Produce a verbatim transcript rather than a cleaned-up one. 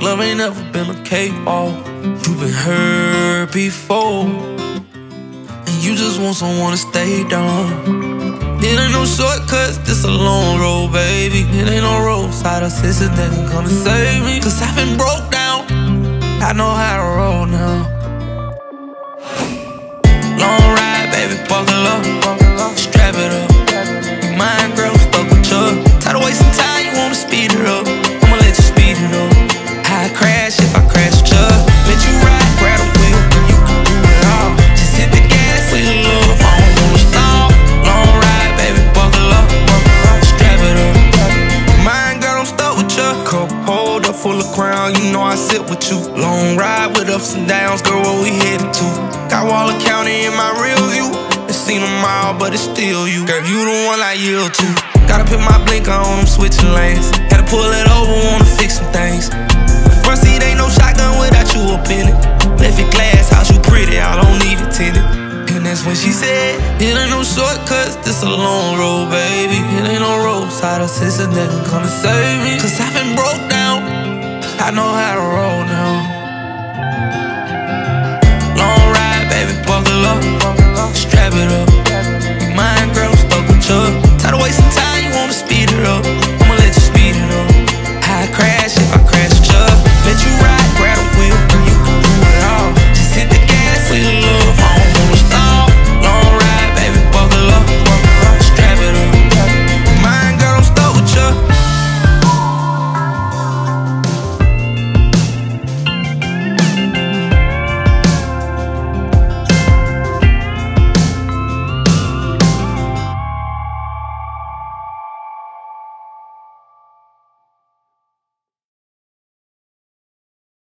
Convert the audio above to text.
Love ain't never been a cakewalk. You been hurt before, and you just want someone to stay down. It ain't no shortcuts, this a long road, baby. It ain't no roadside assistance that ain't gonna save me. Cause I've been broke down, I know how to roll now. Long ride, baby, buckle up, strap it up. You mind, girl, I'm stuck with you. Tired of wasting time, you wanna speed it up. I'ma let you speed it up. I crash if I crash with you. Let you ride, grab a wheel, girl, you can do it all. Just hit the gas for your love, I don't wanna stop. Long ride, baby, buckle up, strap it up. Mind, girl, I'm stuck with you. Cup holder full of crown, you know I sit with you. Long ride with ups and downs, girl, where we headed to? Got Waller County in my rear view. It's seen them all, but it's still you. Girl, you the one I yield to. Gotta put my blinker on, I'm switching lanes. Had to pull it over, wanna fix some things. Front seat ain't no shotgun without you up in it. Left it glass house, you pretty, I don't leave it tinted. And that's when she said, it ain't no shortcuts, this a long road, baby. It ain't no roadside assistance that ain't gonna save me. Cause I've been broke down, I know how to